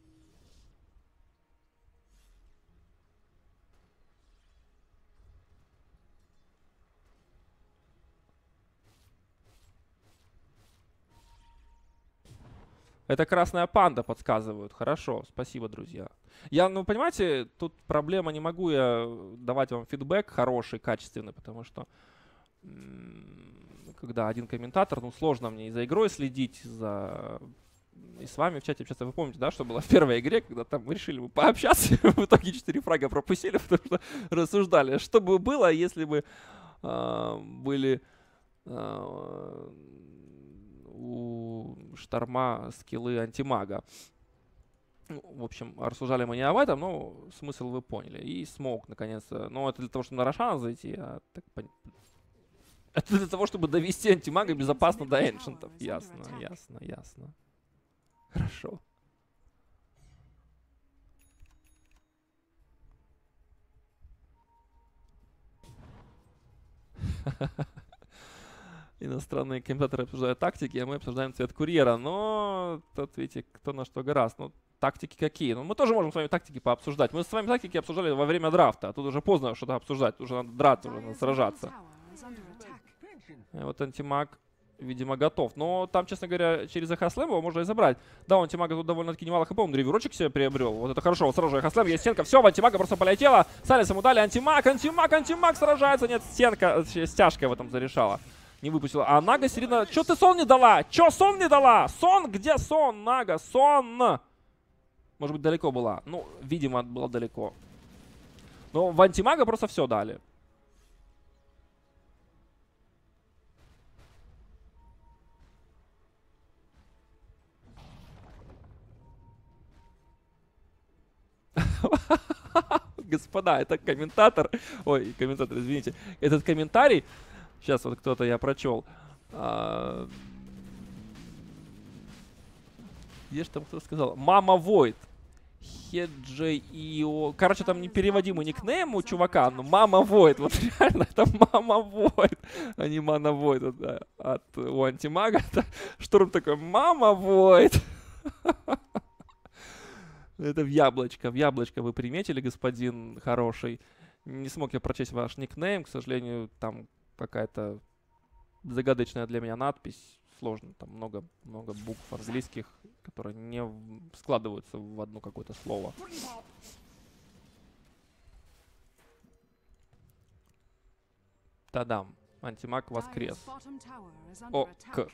Это красная панда подсказывают. Хорошо, спасибо, друзья. Я, ну, понимаете, тут проблема, не могу я давать вам фидбэк хороший, качественный, потому что когда один комментатор, ну, сложно мне и за игрой следить, за... и с вами в чате общаться. Вы помните, да, что было в первой игре, когда там мы решили пообщаться, в итоге четыре фрага пропустили, потому что рассуждали, что бы было, если бы э, были... Э, у Шторма скиллы антимага. Ну, в общем, рассуждали мы не об этом, но смысл вы поняли. И смог, наконец-то. Но это для того, чтобы на Рошана зайти. А так пон... Это для того, чтобы довести антимага безопасно до эншентов. Ясно, ясно, ясно. Хорошо. Иностранные комментаторы обсуждают тактики, а мы обсуждаем цвет курьера. Но тут, видите, кто на что гораст. Ну, тактики какие? Ну, мы тоже можем с вами тактики пообсуждать. Мы с вами тактики обсуждали во время драфта. А тут уже поздно что-то обсуждать. Уже надо драться, уже надо сражаться. И вот антимаг, видимо, готов. Но там, честно говоря, через Эхослэм его можно и забрать. Да, у антимага тут довольно-таки немало хп. Он древюрочек себе приобрел. Вот это хорошо. Вот сразу же Эхослэм, есть стенка. Все, в антимага просто полетела. Салисом удали. Антимаг, антимаг, антимаг сражается. Нет, стенка, стяжка в этом зарешала. Не выпустила. А Нага Серина... Чё ты сон не дала? Чё сон не дала? Сон? Где сон, Нага? Сон! Может быть, далеко была. Ну, видимо, была далеко. Но в антимага просто все дали. Господа, это комментатор... Ой, комментатор, извините. Этот комментарий... Сейчас вот кто-то я прочел. А... Где же там кто сказал? Мама Войд. Хеджей-ио. Короче, там непереводимый никнейм у чувака, но Мама Войд. Вот реально, это Мама Войд, а не Мана Войд. От, от у антимага. Шторм такой, Мама Войд. Это в яблочко. В яблочко вы приметили, господин хороший. Не смог я прочесть ваш никнейм. К сожалению, там какая-то загадочная для меня надпись. Сложно. Там много, много букв английских, которые не складываются в одно какое-то слово. Тадам. Антимаг воскрес. Ок.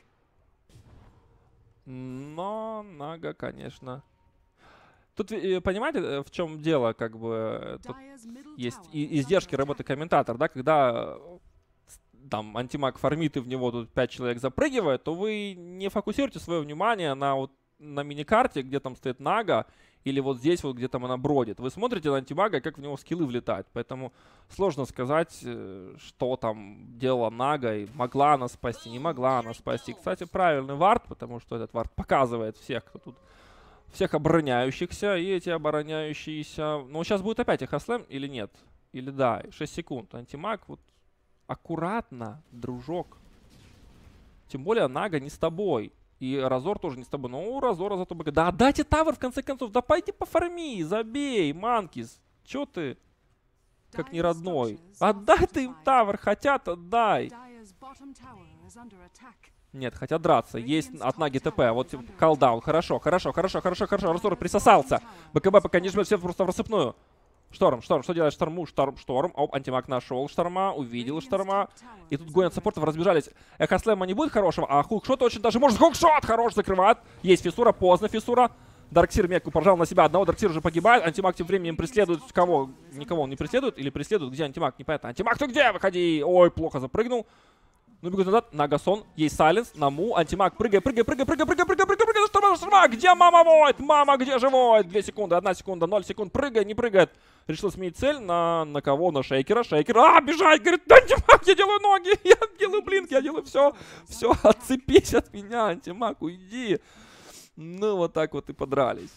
Но Нага, конечно... Тут, понимаете, в чем дело, как бы, тут есть и издержки работы комментатора, да, когда там антимаг фармит и в него тут пять человек запрыгивает, то вы не фокусируете свое внимание на вот на миникарте, где там стоит Нага, или вот здесь вот, где там она бродит. Вы смотрите на антимага, как в него скиллы влетают, поэтому сложно сказать, что там делала Нага, и могла она спасти, не могла она спасти. Кстати, правильный вард, потому что этот вард показывает всех, кто тут... Всех обороняющихся, и эти обороняющиеся... Ну, сейчас будет опять Эхослэм или нет? Или да, шесть секунд. Антимаг, вот аккуратно, дружок. Тем более Нага не с тобой. И Разор тоже не с тобой. Но у Разора зато... Да отдайте тавер, в конце концов. Да пойди пофарми, забей, Манкис. Чё ты, как не родной? Отдай ты им тавер, хотят, отдай. Нет, хотят драться. Есть одна ГТП. Вот колдаун. Хорошо, хорошо, хорошо, хорошо, хорошо. Разор присосался. БКБ пока не жмет, все просто в рассыпную. Шторм, Шторм, что делает Шторму? Шторм, Шторм. Оп, антимаг нашел Шторма, увидел Шторма. И тут гонят саппортов, разбежались. Эхослэма не будет хорошего, а хукшот очень даже может. Хукшот хорош, закрывает. Есть фиссура, поздно фиссура. Дарксир мекку пожал на себя одного, Дарксир уже погибает. Антимаг тем временем преследует кого? Никого он не преследует или преследует? Где антимаг? Непонятно. Антимаг, ты где? Выходи! Ой, плохо запрыгнул. Ну, бегут назад. Нагасон. Есть Сайленс. Наму. Антимаг. Прыгай, прыгай, прыгай, прыгай, прыгай, прыгай, прыгай, прыгай. Шторма, шторма. Где мама Войд? Мама, где же Войд? Две секунды, одна секунда, ноль секунд. Прыгай, не прыгает. Решил сменить цель на, на кого? На Шейкера. Шейкер. А, бежать. Говорит, да, Антимаг, я делаю ноги. Я делаю блинк, я делаю все. Все, отцепись от меня, Антимаг, уйди. Ну, вот так вот и подрались.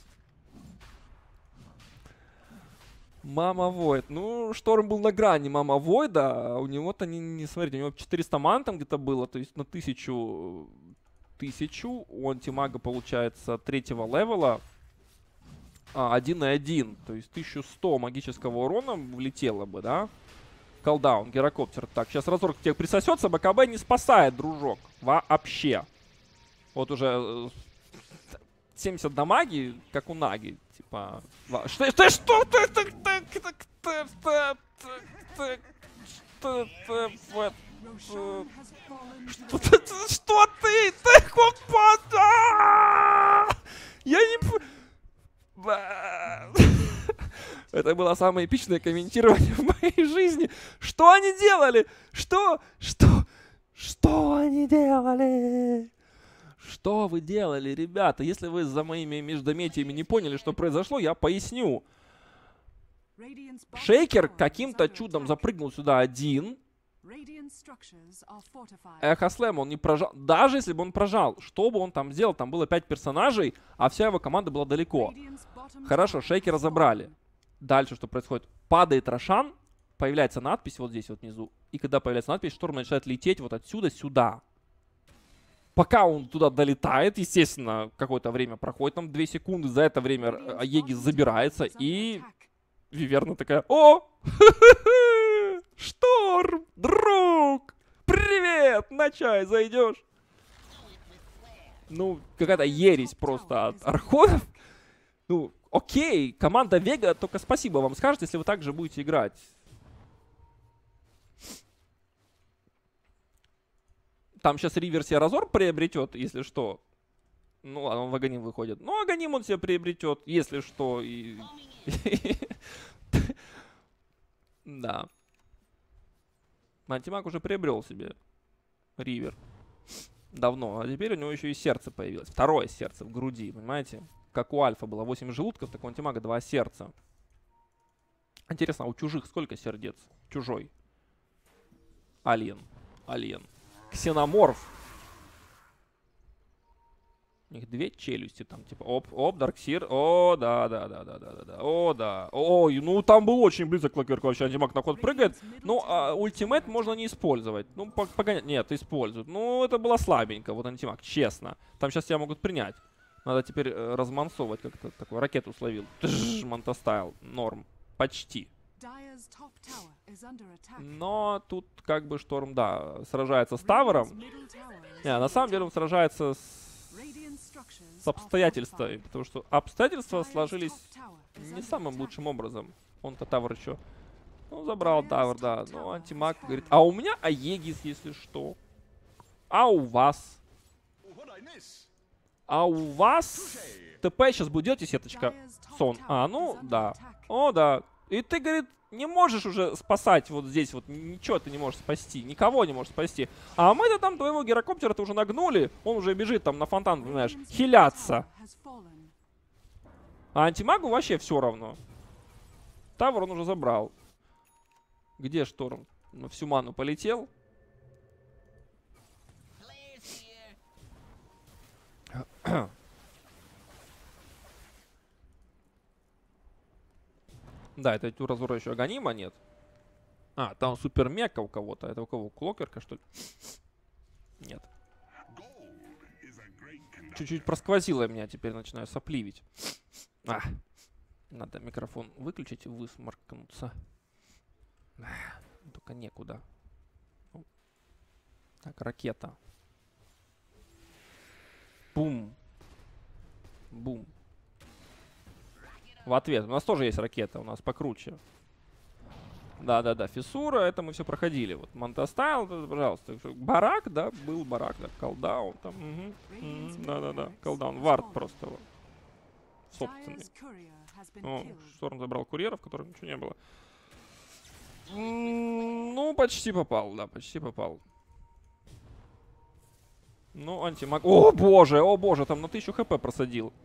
Мама Войд. Ну, Шторм был на грани Мама Войда. А у него-то, не, не смотрите, у него четыреста ман там где-то было. То есть на тысячу, тысячу у антимага получается третьего левела. А, один и один. То есть тысяча сто магического урона влетело бы, да? Колдаун, гирокоптер. Так, сейчас разорг к тебе присосется. БКБ не спасает, дружок. Вообще. Вот уже семьдесят дамаги, как у Наги. Типа... Что ты, что ты, ты, ты, ты, ты, ты, ты, ты, что ты, что ты, ты, я не... Это было самое эпичное комментирование в моей жизни. Что они делали? Что? Что? Что они делали? Что вы делали, ребята? Если вы за моими междометиями не поняли, что произошло, я поясню. Шейкер каким-то чудом запрыгнул сюда один. Эхослэм он не прожал. Даже если бы он прожал, что бы он там сделал? Там было пять персонажей, а вся его команда была далеко. Хорошо, Шейкера забрали. Дальше что происходит? Падает Рошан, появляется надпись вот здесь вот внизу. И когда появляется надпись, Шторм начинает лететь вот отсюда сюда. Пока он туда долетает, естественно, какое-то время проходит, там две секунды. За это время Аегис забирается, и Виверна такая: о! Шторм, друг! Привет! На чай зайдешь? Ну, какая-то ересь просто от архонов. Ну, окей, команда Вега только спасибо вам скажет, если вы так же будете играть. Там сейчас Ривер себе разор приобретет, если что. Ну ладно, он в Аганим выходит. Ну, Аганим он себе приобретет, если что. И... Да. Антимаг уже приобрел себе Ривер. Давно. А теперь у него еще и сердце появилось. Второе сердце в груди, понимаете? Как у Альфа было восемь желудков, так у Антимага два сердца. Интересно, а у чужих сколько сердец? Чужой. Алien. Алien. Ксеноморф. У них две челюсти там, типа, оп, оп, Дарксир. О, да, да, да, да, да, да, да. О, да. Ой, ну там был очень близок Клокерк вообще. Антимаг на ход прыгает. Ну, а ультимейт можно не использовать. Ну, погонять. Нет, используют. Ну, это было слабенько, вот Антимаг, честно. Там сейчас тебя могут принять. Надо теперь э, размансовывать как-то. Такую ракету словил. Монтастайл. Норм. Почти. Но тут как бы Шторм, да, сражается с Тавером. Не, на самом деле он сражается с, с обстоятельствами. Потому что обстоятельства сложились не самым лучшим образом. Он-то Тавер еще... Ну, забрал Тавер, да. Но Антимаг говорит: а у меня Аегис, если что. А у вас? А у вас... ТП сейчас будет делать, и сеточка. Сон. А, ну, да. О, да. И ты, говорит, не можешь уже спасать вот здесь вот. Ничего ты не можешь спасти. Никого не можешь спасти. А мы-то там твоего гирокоптера-то уже нагнули. Он уже бежит там на фонтан, понимаешь, хиляться. А Антимагу вообще все равно. Тавр он уже забрал. Где Шторм? На всю ману полетел. Да, это у Разора еще Аганима нет. А, там супер мека у кого-то. Это у кого? Клокерка, что ли? Нет. Чуть-чуть просквозило меня, теперь начинаю сопливить. А, надо микрофон выключить и высморкнуться. Только некуда. Так, ракета. Бум. Бум. В ответ. У нас тоже есть ракета, у нас покруче. Да-да-да, фиссура, это мы все проходили. Вот Монтастайл, пожалуйста. Барак, да, был барак, да, колдаун там. Да-да-да, колдаун, вард просто. Вот. Собственный. О, Шторм забрал курьеров, в которых ничего не было. Ну, почти попал, да, почти попал. Ну, антимаг... О, боже, о, боже, там на тысячу хп просадил.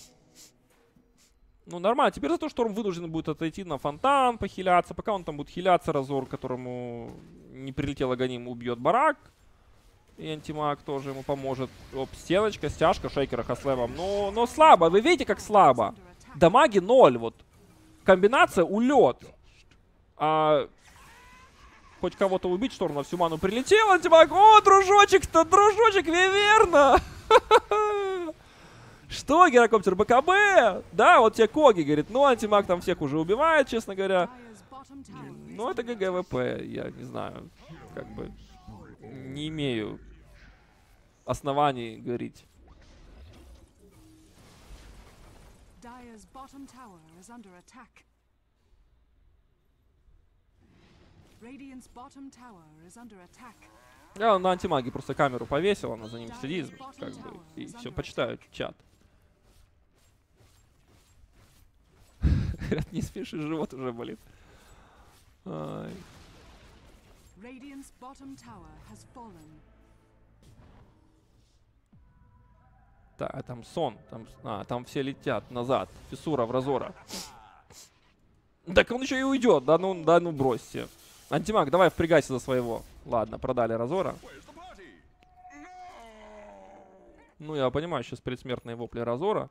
Ну, нормально. Теперь зато Шторм вынужден будет отойти на фонтан, похиляться. Пока он там будет хиляться, Разор, которому не прилетел Аганим, убьет барак. И антимаг тоже ему поможет. Оп, стеночка, стяжка, шейкера хаслевом. Но, но слабо. Вы видите, как слабо? Дамаги ноль. Вот. Комбинация улет. А... Хоть кого-то убить, Шторм на всю ману прилетел. Антимаг. О, дружочек-то, дружочек, Виверна. Что, Герокоптер, БКБ? Да, вот тебе Коги говорит. Ну, антимаг там всех уже убивает, честно говоря. Ну, это ГГВП, я не знаю. Как бы не имею оснований говорить. Я на антимаге просто камеру повесил, она за ним следит, как бы, и все, почитаю чат. Не спеши, живот уже болит. Ай. Так, там сон, там, а, там все летят назад. Фиссура в Разора. Так он еще и уйдет, да ну, да ну бросьте. Антимаг, давай впрягайся за своего. Ладно, продали Разора. Ну, я понимаю, сейчас предсмертные вопли Разора.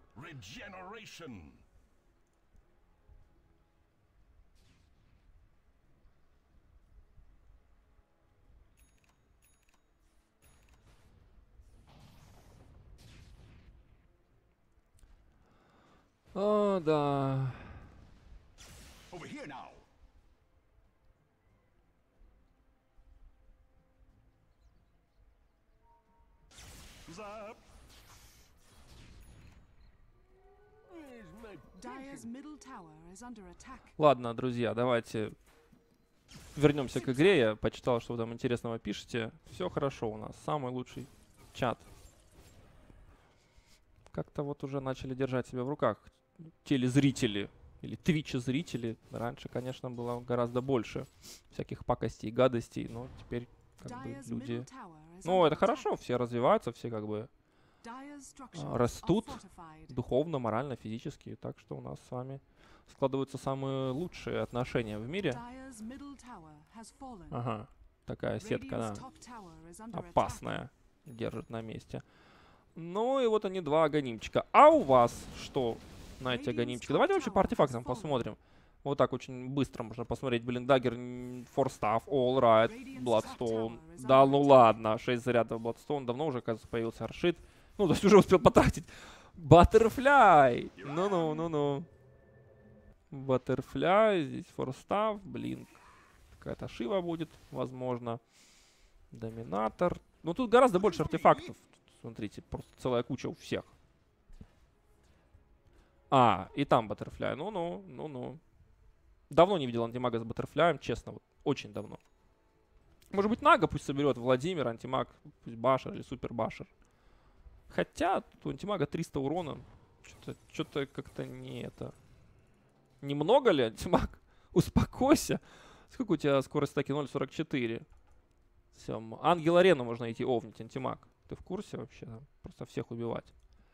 О, да. Ладно, друзья, давайте вернемся к игре. Я почитал, что вы там интересного пишете. Все хорошо у нас. Самый лучший чат. Как-то вот уже начали держать себя в руках телезрители или твичи-зрители. Раньше, конечно, было гораздо больше всяких пакостей и гадостей, но теперь как бы люди... Ну, это хорошо, все развиваются, все как бы растут духовно, морально, физически. Так что у нас с вами складываются самые лучшие отношения в мире. Ага, такая сетка, да, опасная, держит на месте. Ну и вот они, два аганимчика. А у вас что на эти аганимчики? Давайте вообще по артефактам посмотрим. Вот так очень быстро можно посмотреть. Блин, Даггер, Форстав, All Right, Bloodstone. Да ну ладно, шесть зарядов Bloodstone. Давно уже, кажется, появился Аршит. Ну, то есть уже успел потратить. Баттерфляй. Ну-ну, ну-ну. Баттерфляй, здесь Форстав, блин. Какая-то Шива будет, возможно. Доминатор. Ну, тут гораздо больше артефактов. Смотрите, просто целая куча у всех. А, и там Баттерфляй. Ну-ну, ну-ну. Давно не видел антимага с Баттерфляем, честно, вот очень давно. Может быть, Нага пусть соберет Владимир, антимаг, пусть Башер или Супер Башер. Хотя тут у антимага триста урона. Что-то что-то как-то не это... Немного ли, антимаг? Успокойся. Сколько у тебя скорость атаки? ноль сорок четыре. Все, Ангел Арену можно идти овнить, антимаг. Ты в курсе вообще? Просто всех убивать.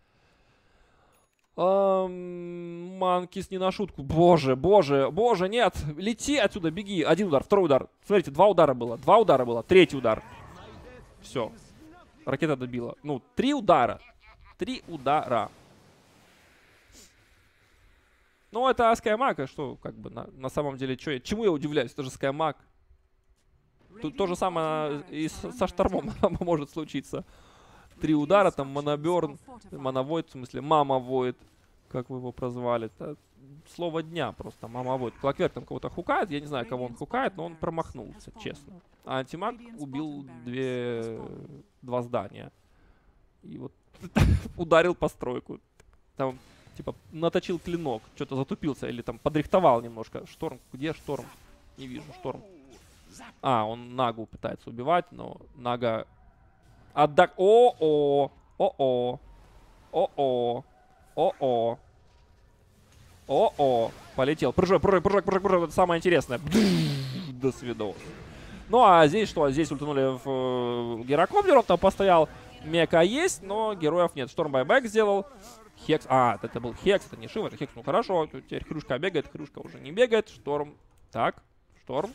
Эм, Манкис не на шутку. Боже, боже, боже, нет. Лети отсюда, беги. Один удар, второй удар. Смотрите, два удара было. Два удара было. Третий удар. Все. Ракета добила. Ну, три удара. Три удара. Ну, это Скаймаг, а что, как бы, на, на самом деле, чё, я, чему я удивляюсь? Это же Скаймаг. Тут то же самое и с, со Штормом может случиться. Три удара, там Моноберн, Моновойд, в смысле Мамовойд, как вы его прозвали. Это слово дня просто, Мамовойд. Клокверк там кого-то хукает, я не знаю, кого он хукает, но он промахнулся, честно. А антимаг убил две, два здания. И вот ударил постройку. Там, типа, наточил клинок, что-то затупился или там подрихтовал немножко. Шторм, где Шторм? Не вижу, Шторм. А, он Нагу пытается убивать, но Нага... Отдак... О-о! О-о! О-о! О-о! О-о! Полетел. Прыжок, прыжок, прыжок, прыжок, прыжок. Это самое интересное. До свидос. Ну, а здесь что? Здесь ультанули в э, гирокоптер, он там постоял. Мека есть, но героев нет. Шторм байбек сделал. Хекс. А, это был Хекс, это не Шива, это Хекс. Ну, хорошо. Теперь Хрюшка бегает, Хрюшка уже не бегает. Шторм. Так, Шторм.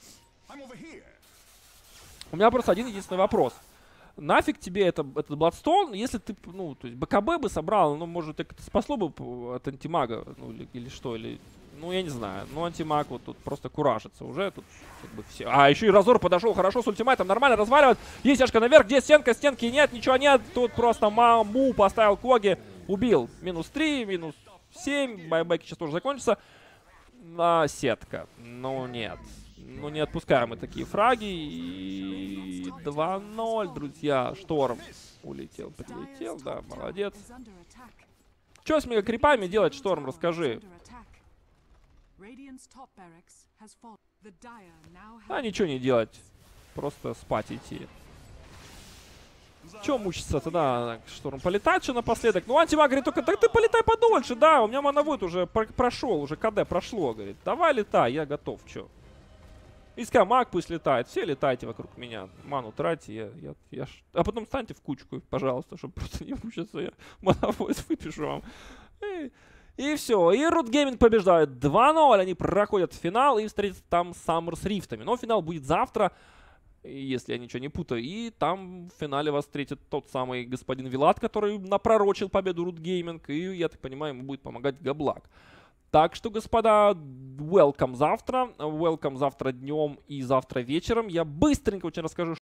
У меня просто один единственный вопрос. Нафиг тебе это, этот Бладстоун, если ты, ну, то есть БКБ бы собрал, ну, может, это спасло бы от антимага, ну, или, или что, или, ну, я не знаю. Ну, антимаг вот тут просто куражится уже, тут как бы все. А, еще и Разор подошел хорошо с ультиматом, нормально разваливает. Есть яшка наверх, где стенка, стенки нет, ничего нет. Тут просто Маму поставил Коги, убил. Минус три, минус семь, байбеки сейчас тоже закончатся. А, сетка, ну, нет. Ну, не отпускаем мы такие фраги. И два ноль, друзья. Шторм улетел, прилетел. Да, молодец. Что с мегакрипами делать, Шторм, расскажи. А ничего не делать. Просто спать идти. Че мучиться тогда, Шторм? Полетать что напоследок? Ну, антимаг говорит только, так ты полетай подольше, да. У меня мановод уже прошел, уже КД прошло, говорит. Давай летай, я готов, че. Иска маг пусть летает. Все летайте вокруг меня. Ману тратьте. Я, я, я ш... А потом встаньте в кучку, пожалуйста, чтобы просто не мучиться. Я моновойс выпишу вам. И, и все. И Root Gaming побеждают два ноль. Они проходят в финал и встретятся там с Summer с рифтами. Но финал будет завтра, если я ничего не путаю. И там в финале вас встретит тот самый господин Вилат, который напророчил победу Root Gaming. И, я так понимаю, ему будет помогать Габлак. Так что, господа, welcome завтра. Welcome завтра днем и завтра вечером. Я быстренько очень расскажу,